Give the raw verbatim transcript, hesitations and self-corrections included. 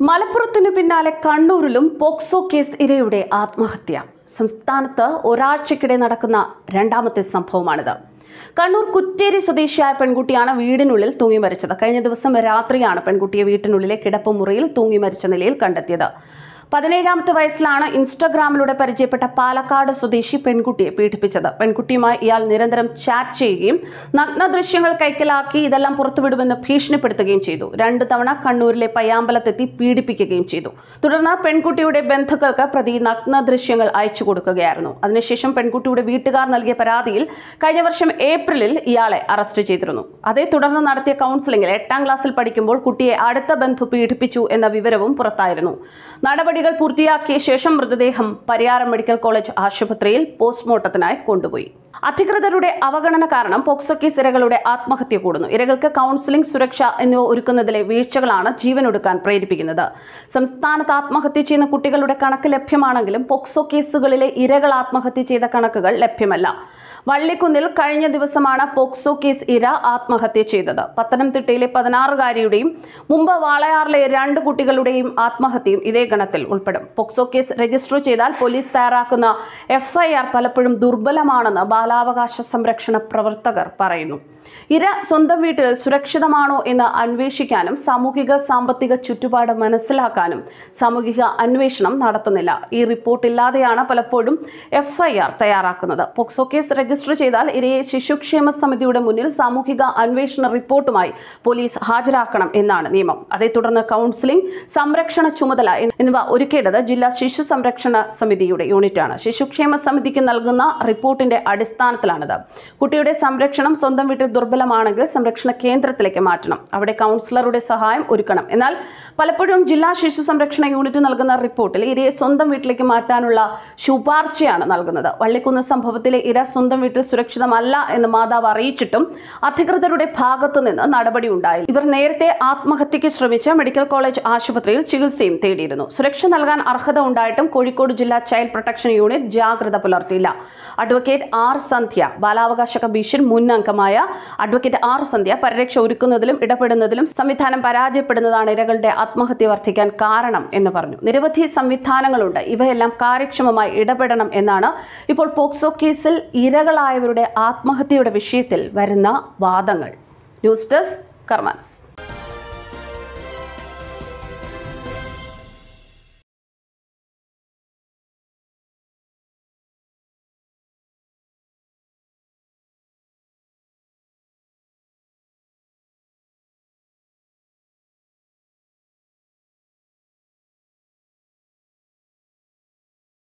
മലപ്പുറത്തിനു പിന്നാലെ കണ്ണൂരിലും POCSO case ഇരയുടെ ആത്മഹത്യ. സംസ്ഥാനത്ത് ഒരാഴ്ചക്കിടെ നടക്കുന്ന രണ്ടാമത്തെ സംഭവമാണിത്. കണ്ണൂർ കുറ്റേരി സ്വദേശിയായ പെൺകുട്ടിയാണ് വീടിനുള്ളിൽ തൂങ്ങി മരിച്ചത്. കഴിഞ്ഞ ദിവസം രാത്രിയാണ് പെൺകുട്ടിയെ വീട്ടിനുള്ളിലെ കിടപ്പുമുറിയിൽ തൂങ്ങി മരിച്ച നിലയിൽ കണ്ടെത്തിയത്. പതിനേഴാമത്തെ വയസ്സിലാണ് ഇൻസ്റ്റഗ്രാമിലൂടെ പരിചയപ്പെട്ട പാലക്കാട് സ്വദേശി പെൺകുട്ടിയെ പീഡിപ്പിച്ചത്. പെൺകുട്ടിയുമായി ഇയാൾ നിരന്തരം ചാറ്റ് ചെയ്യുകയും നഗ്ന ദൃശ്യങ്ങൾ കൈക്കലാക്കി ഇതെല്ലാം പുറത്തുവിടുമെന്ന് ഭീഷണിപ്പെടുത്തുകയും ചെയ്തു. രണ്ടു തവണ കണ്ണൂരിലെ പയ്യാമ്പലത്തെത്തി പീഡിപ്പിക്കുകയും ചെയ്തു. തുടർന്ന് പെൺകുട്ടിയുടെ ബന്ധുക്കൾക്ക് പ്രതി നഗ്ന ദൃശ്യങ്ങൾ അയച്ചു കൊടുക്കുകയായിരുന്നു. അതിനുശേഷം പെൺകുട്ടിയുടെ വീട്ടുകാർ നൽകിയ പരാതിയിൽ കഴിഞ്ഞ വർഷം ഏപ്രിലിൽ ഇയാളെ അറസ്റ്റ് ചെയ്തിരുന്നു. അതേ തുടർന്ന് നടത്തിയ കൗൺസിലിംഗിൽ എട്ടാം ക്ലാസ്സിൽ പഠിക്കുമ്പോൾ കുട്ടിയെ അടുത്ത ബന്ധു പീഡിപ്പിച്ചു എന്ന വിവരവും പുറത്തായിരുന്നു. നടപടി പൂർത്തിയാക്കിയ ശേഷം മൃതദേഹം പരിയാരം മെഡിക്കൽ കോളേജ് ആശുപത്രിയിൽ പോസ്റ്റ്മോർട്ടത്തിനായി കൊണ്ടുപോയി. അധികൃതരുടെ അവഗണന കാരണം പോക്സോ കേസ് ഇരകളുടെ ആത്മഹത്യ കൂടുന്നു. ഇരകൾക്ക് കൗൺസിലിംഗ്, സുരക്ഷ എന്നിവ ഒരുക്കുന്നതിലെ വീഴ്ചകളാണ് ജീവനൊടുക്കാൻ പ്രേരിപ്പിക്കുന്നത്. സംസ്ഥാനത്ത് ആത്മഹത്യ ചെയ്യുന്ന കുട്ടികളുടെ കണക്ക് ലഭ്യമാണെങ്കിലും പോക്സോ കേസുകളിലെ ഇരകൾ ആത്മഹത്യ ചെയ്ത കണക്കുകൾ ലഭ്യമല്ല. വള്ളിക്കുന്നിൽ കഴിഞ്ഞ ദിവസമാണ് പോക്സോ കേസ് ഇര ആത്മഹത്യ ചെയ്തത്. പത്തനംതിട്ടയിലെ പതിനാറുകാരിയുടെയും മുമ്പ് വാളയാറിലെ രണ്ട് കുട്ടികളുടെയും ആത്മഹത്യയും ഇതേ ഗണത്തിൽ ഉൾപ്പെടും. പോക്സോ കേസ് രജിസ്റ്റർ ചെയ്താൽ പോലീസ് തയ്യാറാക്കുന്ന എഫ് ഐ ആർ പലപ്പോഴും ദുർബലമാണെന്ന് ബാലാവകാശ സംരക്ഷണ പ്രവർത്തകർ പറയുന്നു. ഇര സ്വന്തം വീട്ടിൽ സുരക്ഷിതമാണോ എന്ന് അന്വേഷിക്കാനും സാമൂഹിക സാമ്പത്തിക ചുറ്റുപാട് മനസ്സിലാക്കാനും സാമൂഹിക അന്വേഷണം നടത്തുന്നില്ല. ഈ റിപ്പോർട്ട് ഇല്ലാതെയാണ് പലപ്പോഴും എഫ് ഐ ആർ തയ്യാറാക്കുന്നത്. പോക്സോ കേസ് രജിസ്റ്റർ ചെയ്താൽ ഇരയെ ശിശുക്ഷേമ സമിതിയുടെ മുന്നിൽ സാമൂഹിക അന്വേഷണ റിപ്പോർട്ടുമായി പോലീസ് ഹാജരാക്കണം എന്നാണ് നിയമം. അതേ തുടർന്ന് കൗൺസിലിംഗ്, സംരക്ഷണ ചുമതല എന്നിവ ഒരുക്കേണ്ടത് ജില്ലാ ശിശു സംരക്ഷണ സമിതിയുടെ യൂണിറ്റാണ്. ശിശുക്ഷേമ സമിതിക്ക് നൽകുന്ന റിപ്പോർട്ടിന്റെ അടിസ്ഥാനത്തിലാണിത്. കുട്ടിയുടെ സംരക്ഷണം സ്വന്തം വീട്ടിൽ ദുർബലമാണെങ്കിൽ സംരക്ഷണ കേന്ദ്രത്തിലേക്ക് മാറ്റണം. അവിടെ കൗൺസിലറുടെ സഹായം ഒരുക്കണം. എന്നാൽ പലപ്പോഴും ജില്ലാ ശിശു സംരക്ഷണ യൂണിറ്റ് നൽകുന്ന റിപ്പോർട്ടിൽ ഇരയെ സ്വന്തം വീട്ടിലേക്ക് മാറ്റാനുള്ള ശുപാർശയാണ് നൽകുന്നത്. വള്ളിക്കുന്ന് സംഭവത്തിലെ ഇര സ്വന്തം വീട്ടിൽ സുരക്ഷിതമല്ല എന്ന് മാതാവ് അറിയിച്ചിട്ടും അധികൃതരുടെ ഭാഗത്തു നിന്ന് നടപടി ഉണ്ടായില്ല. ഇവർ നേരത്തെ ആത്മഹത്യയ്ക്ക് ശ്രമിച്ച മെഡിക്കൽ കോളേജ് ആശുപത്രിയിൽ ചികിത്സയും തേടിയിരുന്നു. സുരക്ഷ നൽകാൻ അർഹത ഉണ്ടായിട്ടും കോഴിക്കോട് ജില്ലാ ചൈൽഡ് പ്രൊട്ടക്ഷൻ യൂണിറ്റ് ജാഗ്രത പുലർത്തിയില്ല. അഡ്വക്കേറ്റ് ആർ സന്ധ്യ, ബാലാവകാശ കമ്മീഷൻ മുൻ അംഗമായ അഡ്വക്കേറ്റ് ആർ സന്ധ്യ, പരിരക്ഷ ഒരുക്കുന്നതിലും ഇടപെടുന്നതിലും സംവിധാനം പരാജയപ്പെടുന്നതാണ് ഇരകളുടെ ആത്മഹത്യ വർദ്ധിക്കാൻ കാരണം എന്ന് പറഞ്ഞു. നിരവധി സംവിധാനങ്ങളുണ്ട്, ഇവയെല്ലാം കാര്യക്ഷമമായി ഇടപെടണം എന്നാണ് ഇപ്പോൾ പോക്സോ കേസിൽ ഇരകളായവരുടെ ആത്മഹത്യയുടെ വിഷയത്തിൽ വരുന്ന വാദങ്ങൾ. News desk കർമാനസ്.